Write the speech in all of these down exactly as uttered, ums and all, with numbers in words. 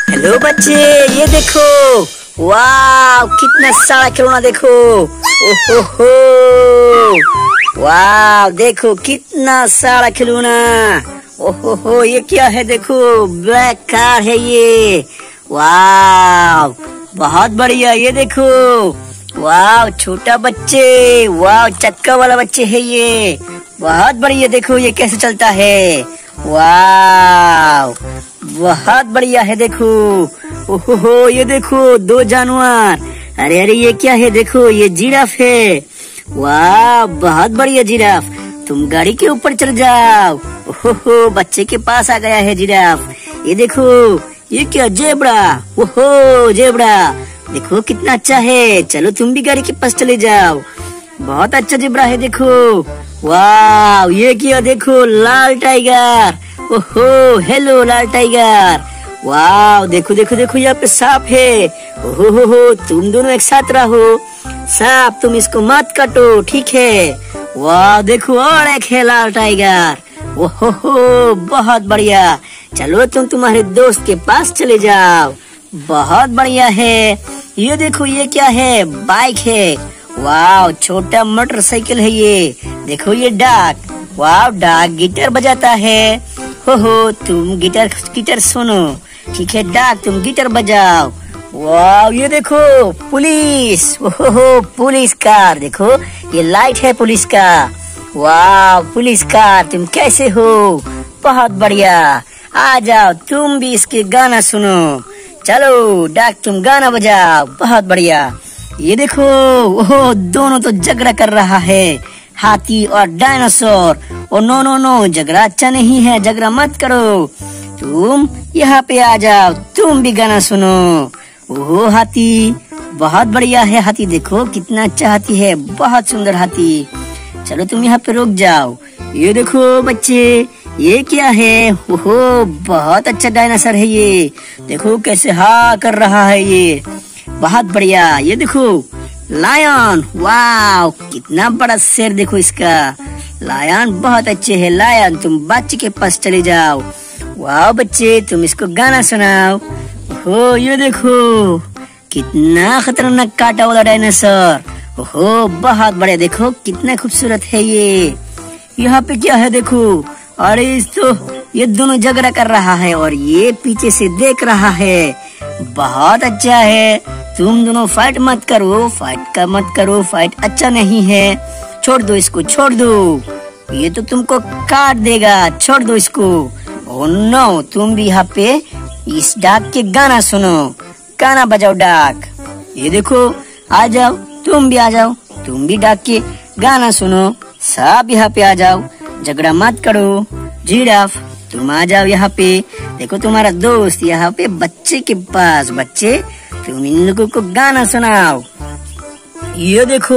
Hello बच्चे, ये देखो। वाह, कितना सारा खिलौना देखो। ओहो, वाह देखो कितना सारा खिलौना। ओहो, ये क्या है? देखो ब्लैक कार है ये। वाह बहुत बढ़िया। ये देखो, वाह छोटा बच्चे, वाह चक्का वाला बच्चे है ये। बहुत बढ़िया। देखो ये कैसे चलता है। वाह बहुत बढ़िया है। देखो ओहो, ये देखो दो जानवर। अरे अरे ये क्या है? देखो ये जिराफ है। वाह बहुत बढ़िया जिराफ। तुम गाड़ी के ऊपर चढ़ जाओ। ओहो, बच्चे के पास आ गया है जिराफ। ये देखो, ये क्या? जेब्रा। ओहो जेब्रा, देखो कितना अच्छा है। चलो तुम भी गाड़ी के पास चले जाओ। बहुत अच्छा जेब्रा है। देखो वाह, ये क्या? देखो लाल टाइगर। ओहो, हेलो लाल टाइगर। वाह देखो देखो देखो, यहाँ पे सांप है। ओहो हो हो, तुम दोनों एक साथ रहो। सांप, तुम इसको मत काटो, ठीक है? वाह देखो, और एक है लाल टाइगर। ओहो हो, बहुत बढ़िया। चलो तुम तुम्हारे दोस्त के पास चले जाओ। बहुत बढ़िया है। ये देखो, ये क्या है? बाइक है। वाह छोटा मोटरसाइकिल है ये। देखो ये डाक। वाह डाक गिटार बजाता है। हो हो, तुम गिटार गिटार सुनो, ठीक है? डाक तुम गिटार बजाओ। वाह ये देखो पुलिस। ओहो, पुलिस कार। देखो ये लाइट है पुलिस का। वाह पुलिस कार, तुम कैसे हो? बहुत बढ़िया। आ जाओ तुम भी इसके गाना सुनो। चलो डाक तुम गाना बजाओ। बहुत बढ़िया। ये देखो, ओहो दोनों तो झगड़ा कर रहा है, हाथी और dinosaur. Oh no no no, झगड़ा अच्छा नहीं है, झगड़ा मत करो। तुम यहाँ पे आ जाओ, तुम भी गाना सुनो। ओहो हाथी, बहुत बढ़िया है हाथी। देखो कितना अच्छा हाथी है, बहुत सुंदर हाथी। चलो तुम यहाँ पे रुक जाओ। ये देखो बच्चे, ये क्या है? ओहो बहुत अच्छा डायनासोर है ये। देखो कैसे हाँ कर रहा है ये। बहुत बढ़िया। ये देखो लायन। वाह कितना बड़ा शेर। देखो इसका। लायन बहुत अच्छे है। लायन, तुम बच्चे के पास चले जाओ। वाह बच्चे, तुम इसको गाना सुनाओ। हो ये देखो कितना खतरनाक कांटा वाला डायनासोर। ओहो बहुत बड़े। देखो कितना खूबसूरत है ये। यहाँ पे क्या है? देखो, अरे इस तो ये दोनों झगड़ा कर रहा है और ये पीछे से देख रहा है। बहुत अच्छा है। तुम दोनों फाइट मत करो, फाइट का मत करो, फाइट अच्छा नहीं है। छोड़ दो इसको, छोड़ दो, ये तो तुमको काट देगा। छोड़ दो इसको। ओह नो, तुम भी यहाँ पे इस डाक के गाना सुनो। गाना बजाओ डाक। ये देखो, आ जाओ, तुम भी आ जाओ, तुम भी डाक के गाना सुनो। सब यहाँ पे आ जाओ, झगड़ा मत करो। जिराफ, तुम आ जाओ यहाँ पे। देखो तुम्हारा दोस्त यहाँ पे बच्चे के पास। बच्चे, तुम इन लोगों को गाना सुनाओ। ये देखो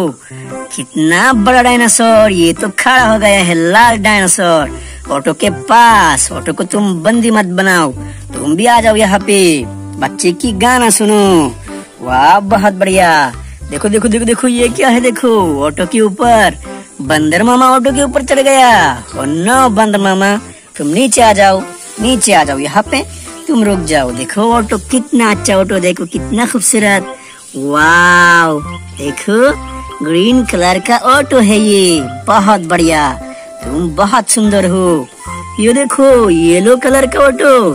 कितना बड़ा डायनासोर। ये तो खड़ा हो गया है, लाल डायनासोर ऑटो के पास। ऑटो को तुम बंदी मत बनाओ, तुम भी आ जाओ यहाँ पे, बच्चे की गाना सुनो। वाह बहुत बढ़िया। देखो देखो देखो देखो, ये क्या है? देखो ऑटो के ऊपर बंदर मामा ऑटो के ऊपर चढ़ गया। और नो बंदर मामा, तुम नीचे आ जाओ, नीचे आ जाओ यहाँ पे, तुम रुक जाओ। देखो ऑटो कितना अच्छा ऑटो, देखो कितना खूबसूरत। वाव देखो ग्रीन कलर का ऑटो है ये। बहुत बढ़िया, तुम बहुत सुंदर हो। ये देखो येलो कलर का ऑटो।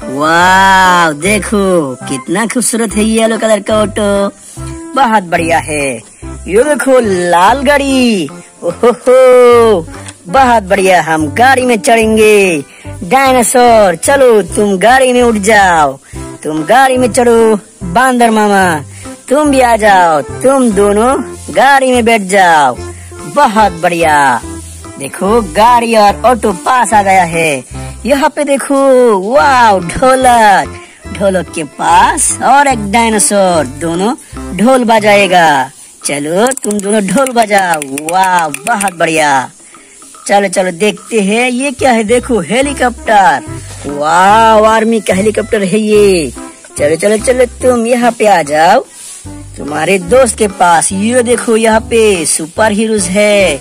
वाव देखो कितना खूबसूरत है येलो कलर का ऑटो। बहुत बढ़िया है। ये देखो लाल गाड़ी। ओहो बहुत बढ़िया, हम गाड़ी में चढ़ेंगे। डायनासोर, चलो तुम गाड़ी में उठ जाओ, तुम गाड़ी में चढ़ो। बंदर मामा, तुम भी आ जाओ, तुम दोनों गाड़ी में बैठ जाओ। बहुत बढ़िया। देखो गाड़ी और ऑटो पास आ गया है। यहाँ पे देखो, वाह ढोलक। ढोलक के पास और एक डायनासोर, दोनों ढोल बजाएगा। चलो तुम दोनों ढोल बजाओ। वाह बहुत बढ़िया। चलो चलो देखते हैं ये क्या है। देखो हेलीकॉप्टर। वाह आर्मी का हेलीकॉप्टर है ये। चलो चलो चलो तुम यहाँ पे आ जाओ, तुम्हारे दोस्त के पास। ये देखो यहाँ पे सुपर हीरोज है।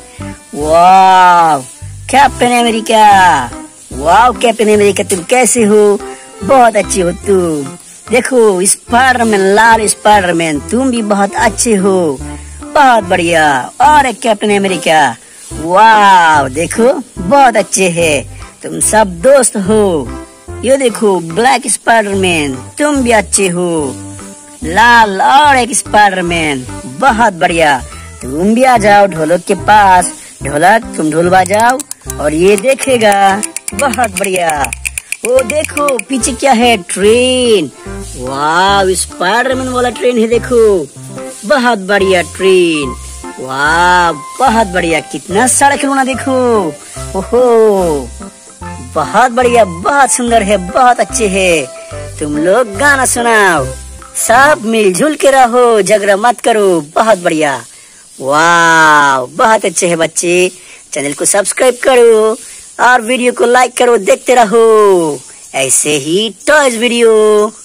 वाह कैप्टन अमेरिका। वाह कैप्टन अमेरिका, तुम कैसे हो? बहुत अच्छे हो तुम। देखो स्पाइडरमैन, लाल स्पाइडरमैन, तुम भी बहुत अच्छे हो, बहुत बढ़िया। और एक कैप्टन अमेरिका, वाह देखो बहुत अच्छे है, तुम सब दोस्त हो। ये देखो ब्लैक स्पाइडरमैन, तुम भी अच्छे हो। लाल और एक स्पाइडरमैन, बहुत बढ़िया। तुम भी आ जाओ ढोलक के पास, ढोलक तुम ढोल बजाओ और ये देखेगा, बहुत बढ़िया। वो देखो पीछे क्या है, ट्रेन, वाह स्पाइडरमैन वाला ट्रेन है, देखो बहुत बढ़िया ट्रेन, वाह बहुत बढ़िया। कितना सारा खिलौना देखो, ओहो बहुत बढ़िया, बहुत सुंदर है, बहुत अच्छे है। तुम लोग गाना सुनाओ, सब मिलजुल के रहो, झगड़ा मत करो, बहुत बढ़िया। वाह बहुत अच्छे है बच्चे। चैनल को सब्सक्राइब करो और वीडियो को लाइक करो, देखते रहो ऐसे ही टॉयज वीडियो।